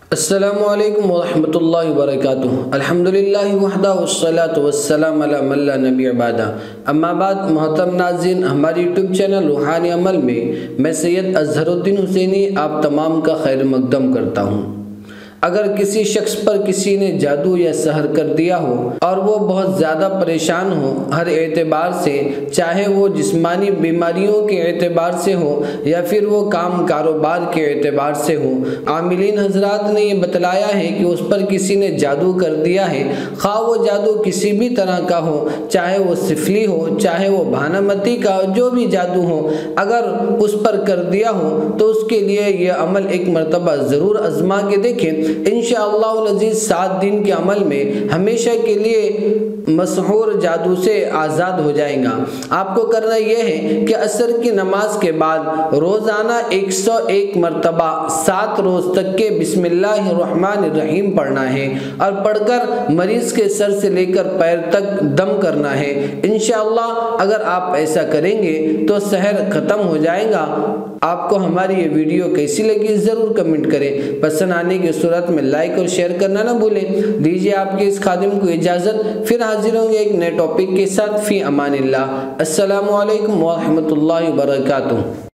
अस्सलामु अलैकुम वरहमतुल्लाहि वबरकातुहू। अल्हम्दुलिल्लाहि वहदा वस्सलातु वस्सलामु अला मन ला नबी बादा। अम्मा बाद मोहतरम नाज़रीन, हमारे यूट्यूब चैनल रूहानी अमल में मैं सैयद अज़हरुद्दीन हुसैनी आप तमाम का खैर मकदम करता हूँ। अगर किसी शख्स पर किसी ने जादू या सहर कर दिया हो और वो बहुत ज़्यादा परेशान हो हर एतबार से, चाहे वो जिस्मानी बीमारियों के एतबार से हो या फिर वो काम कारोबार के एतबार से हो, आमिलीन हजरात ने ये बतलाया है कि उस पर किसी ने जादू कर दिया है। खा वो जादू किसी भी तरह का हो, चाहे वो सिफली हो, चाहे वो भानामती का, जो भी जादू हो, अगर उस पर कर दिया हो तो उसके लिए ये अमल एक मरतबा ज़रूर आजमा के देखें। इंशाअल्लाह अज़ीज़ 7 दिन के अमल में हमेशा के लिए मशहूर जादू से आज़ाद हो जाएगा। आपको करना यह है कि असर की नमाज के बाद रोज़ाना 101 मरतबा 7 रोज़ तक के बिस्मिल्लाहिर्रहमानिर्रहीम पढ़ना है और पढ़कर मरीज़ के सर से लेकर पैर तक दम करना है। इंशाअल्लाह अगर आप ऐसा करेंगे तो सहर ख़त्म हो जाएगा। आपको हमारी ये वीडियो कैसी लगी ज़रूर कमेंट करें। पसंद आने की सूरत में लाइक और शेयर करना ना भूलें। दीजिए आपके इस खादिम को इजाज़त, फिर हाजिर होंगे एक नए टॉपिक के साथ। फ़ी अमानिल्लाह। अस्सलामु अलैकुम व रहमतुल्लाहि व बरकातुहू।